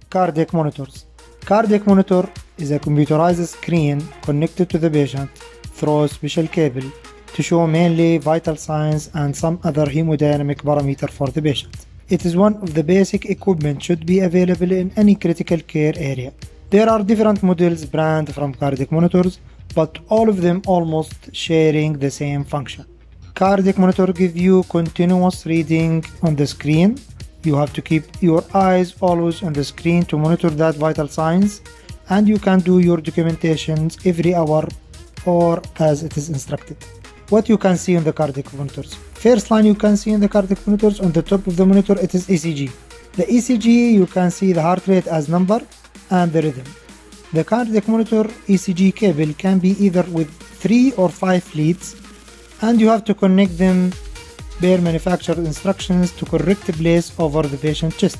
Cardiac monitors. Cardiac monitor is a computerized screen connected to the patient through a special cable to show mainly vital signs and some other hemodynamic parameter for the patient. It is one of the basic equipment should be available in any critical care area. There are different models brand from cardiac monitors, but all of them almost sharing the same function. Cardiac monitor give you continuous reading on the screen. You have to keep your eyes always on the screen to monitor that vital signs, and you can do your documentations every hour or as it is instructed. What you can see on the cardiac monitors. First line you can see in the cardiac monitors, on the top of the monitor it is ECG. The ECG you can see the heart rate as number and the rhythm. The cardiac monitor ECG cable can be either with 3 or 5 leads, and you have to connect them per manufacturer instructions to correct place over the patient chest.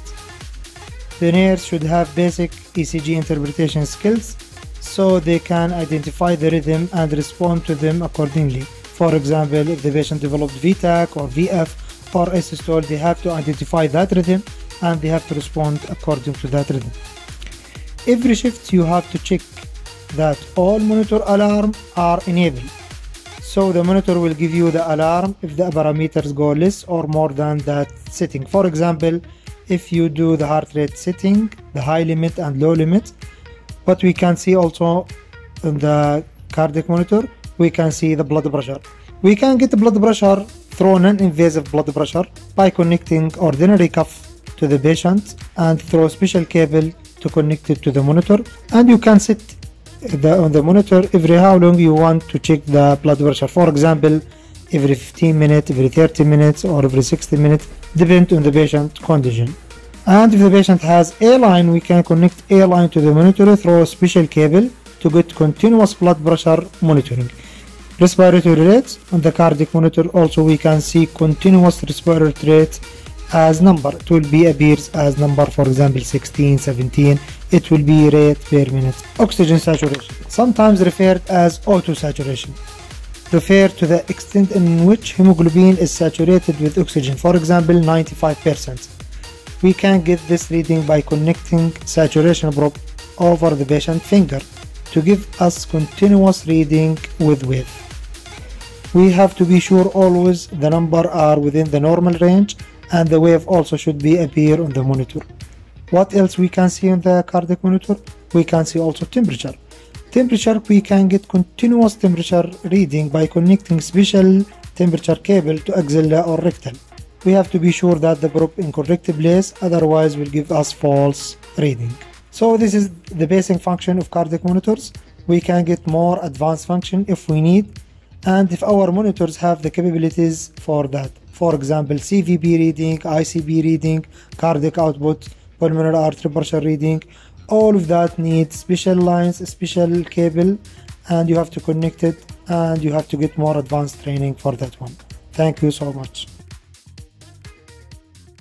The nurse should have basic ECG interpretation skills so they can identify the rhythm and respond to them accordingly. For example, if the patient developed VTAC or VF or asystole, they have to identify that rhythm and they have to respond according to that rhythm. Every shift you have to check that all monitor alarms are enabled. So the monitor will give you the alarm if the parameters go less or more than that setting. For example, if you do the heart rate setting, the high limit and low limit, what we can see also in the cardiac monitor, we can see the blood pressure. We can get the blood pressure through non-invasive blood pressure by connecting ordinary cuff to the patient and through a special cable to connect it to the monitor, and you can set on the monitor every how long you want to check the blood pressure. For example, every 15 minutes, every 30 minutes or every 60 minutes, depend on the patient condition. And if the patient has A line, we can connect A line to the monitor through a special cable to get continuous blood pressure monitoring. Respiratory rate on the cardiac monitor also we can see continuous respiratory rate as number. It will be appears as number, for example 16, 17. It will be rate per minute. Oxygen saturation, sometimes referred as auto saturation, refer to the extent in which hemoglobin is saturated with oxygen. For example, 95%. We can get this reading by connecting saturation probe over the patient finger to give us continuous reading with wave. We have to be sure always the number are within the normal range, and the wave also should be appear on the monitor. What else we can see on the cardiac monitor? We can see also temperature. Temperature, we can get continuous temperature reading by connecting special temperature cable to axilla or rectal. We have to be sure that the probe in correct place, otherwise will give us false reading. So this is the basic function of cardiac monitors. We can get more advanced function if we need, and if our monitors have the capabilities for that. For example, CVP reading, ICP reading, cardiac output, pulmonary artery pressure reading, all of that needs special lines, special cable, and you have to connect it, and you have to get more advanced training for that one. Thank you so much.